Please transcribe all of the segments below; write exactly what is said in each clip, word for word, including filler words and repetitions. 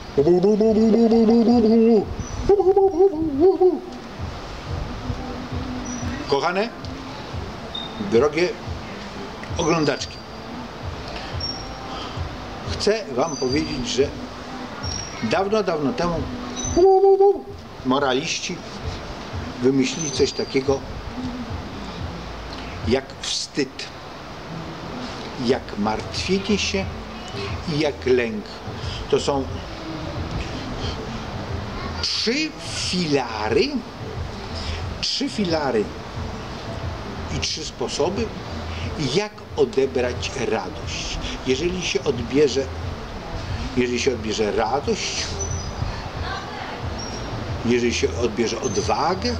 Kochane, drogie oglądaczki, chcę wam powiedzieć, że dawno, dawno temu moraliści wymyślili coś takiego jak wstyd, jak martwienie się i jak lęk. To są trzy filary, trzy filary i trzy sposoby, jak odebrać radość. Jeżeli się odbierze, jeżeli się odbierze radość, jeżeli się odbierze odwagę,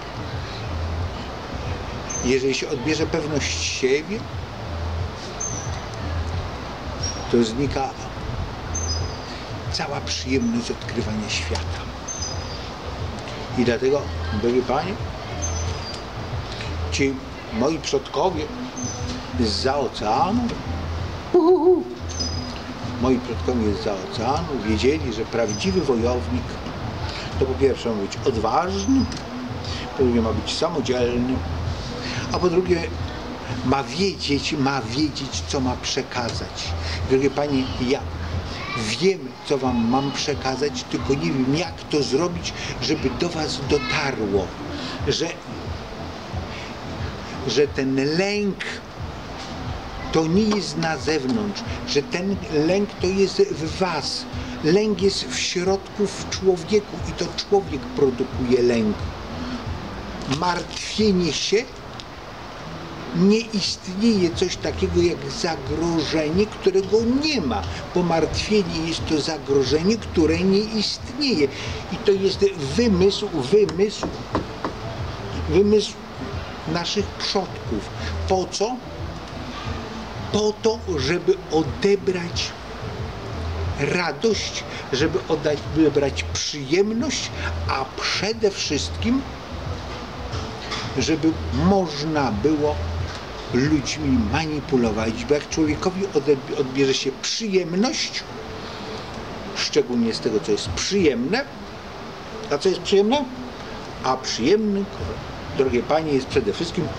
jeżeli się odbierze pewność siebie, to znika cała przyjemność odkrywania świata. I dlatego, drogie panie, ci moi przodkowie zza oceanu, uhuhu, moi przodkowie zza oceanu wiedzieli, że prawdziwy wojownik to po pierwsze ma być odważny, po drugie ma być samodzielny, a po drugie ma wiedzieć, ma wiedzieć, co ma przekazać. Drogie panie, ja wiem, co wam mam przekazać, tylko nie wiem, jak to zrobić, żeby do was dotarło, że, że ten lęk to nie jest na zewnątrz, że ten lęk to jest w was. Lęk jest w środku, w człowieku i to człowiek produkuje lęk. Martwienie się, nie istnieje coś takiego jak zagrożenie, którego nie ma, bo martwienie jest to zagrożenie, które nie istnieje. I to jest wymysł, wymysł, wymysł naszych przodków. Po co? Po to, żeby odebrać radość, żeby odebrać przyjemność, a przede wszystkim, żeby można było ludźmi manipulować, bo jak człowiekowi odbierze się przyjemność, szczególnie z tego, co jest przyjemne, a co jest przyjemne? A przyjemny, drogie panie, jest przede wszystkim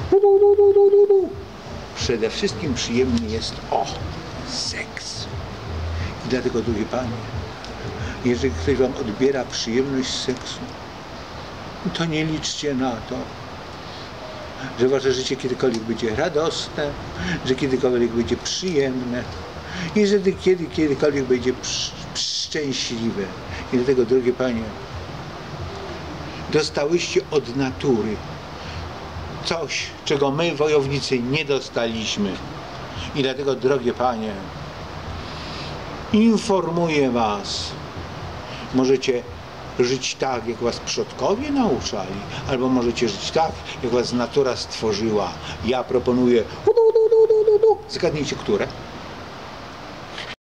przede wszystkim przyjemny jest o seks. I dlatego, drogie panie, jeżeli ktoś wam odbiera przyjemność z seksu, to nie liczcie na to, że wasze życie kiedykolwiek będzie radosne, że kiedykolwiek będzie przyjemne i że kiedy, kiedykolwiek będzie szczęśliwe. I dlatego, drogie panie, dostałyście od natury coś, czego my, wojownicy, nie dostaliśmy. I dlatego, drogie panie, informuję was, możecie żyć tak, jak was przodkowie nauczali, albo możecie żyć tak, jak was natura stworzyła. Ja proponuję, zgadnijcie, które?